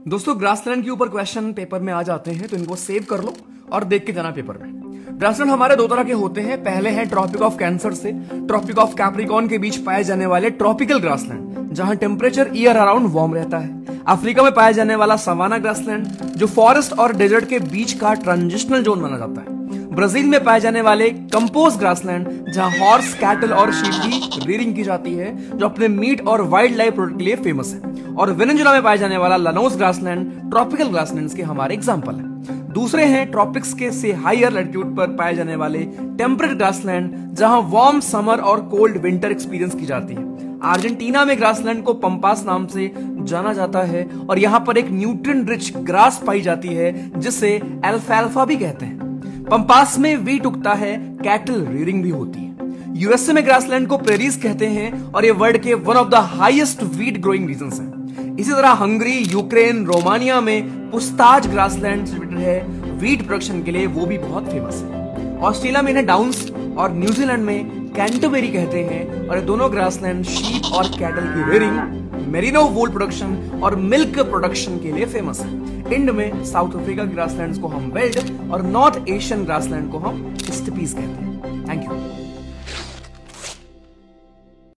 दोस्तों ग्रासलैंड के ऊपर क्वेश्चन पेपर में आ जाते हैं तो इनको सेव कर लो और देख के जाना पेपर में। ग्रासलैंड हमारे दो तरह के होते हैं। पहले है ट्रॉपिक ऑफ कैंसर से ट्रॉपिक ऑफ कैप्रिकॉर्न के बीच पाए जाने वाले ट्रॉपिकल ग्रासलैंड, जहां टेम्परेचर ईयर अराउंड वार्म रहता है। अफ्रीका में पाया जाने वाला सवाना ग्रासलैंड, जो फॉरेस्ट और डेजर्ट के बीच का ट्रांजिशनल जोन माना जाता है। ब्राजील में पाए जाने वाले कंपोज ग्रासलैंड, जहां हॉर्स, कैटल और शीप की रेयरिंग की जाती है, जो अपने मीट और वाइल्ड लाइफ प्रोडक्ट के लिए फेमस है। और वेनेजुएला में पाए जाने वाला लानोस ग्रासलैंड ट्रॉपिकल ग्रासलैंड्स के हमारे एग्जांपल है। दूसरे हैं ट्रॉपिक्स के से हायर लैटिट्यूड पर पाए जाने वाले टेम्परेट ग्रासलैंड, जहां वार्म समर और कोल्ड विंटर एक्सपीरियंस की जाती है। अर्जेंटीना में ग्रासलैंड को पंपास नाम से जाना जाता है और यहाँ पर एक न्यूट्रिएंट रिच ग्रास पाई जाती है जिसे एल्फाल्फा भी कहते हैं। पंपास में वीट उगता है, कैटल रेयरिंग भी होती है। यूएसए में ग्रासलैंड को प्रेरीज कहते हैं और ये वर्ल्ड के one of the highest wheat growing regions हैं। इसी तरह हंगरी, यूक्रेन, रोमानिया में पुस्ताज ग्रासलैंड है वीट प्रोडक्शन के लिए, वो भी बहुत फेमस है। ऑस्ट्रेलिया में इन्हें डाउन्स और न्यूजीलैंड में कैंटरबरी कहते हैं और ये दोनों ग्रासलैंड शीप और कैटल की रेयरिंग, मेरिनो वूल प्रोडक्शन और मिल्क प्रोडक्शन के लिए फेमस है। इंड में साउथ अफ्रीका ग्रासलैंड्स को हम वेल्ड और नॉर्थ एशियन ग्रासलैंड को हम स्टेपीज कहते हैं। Thank you.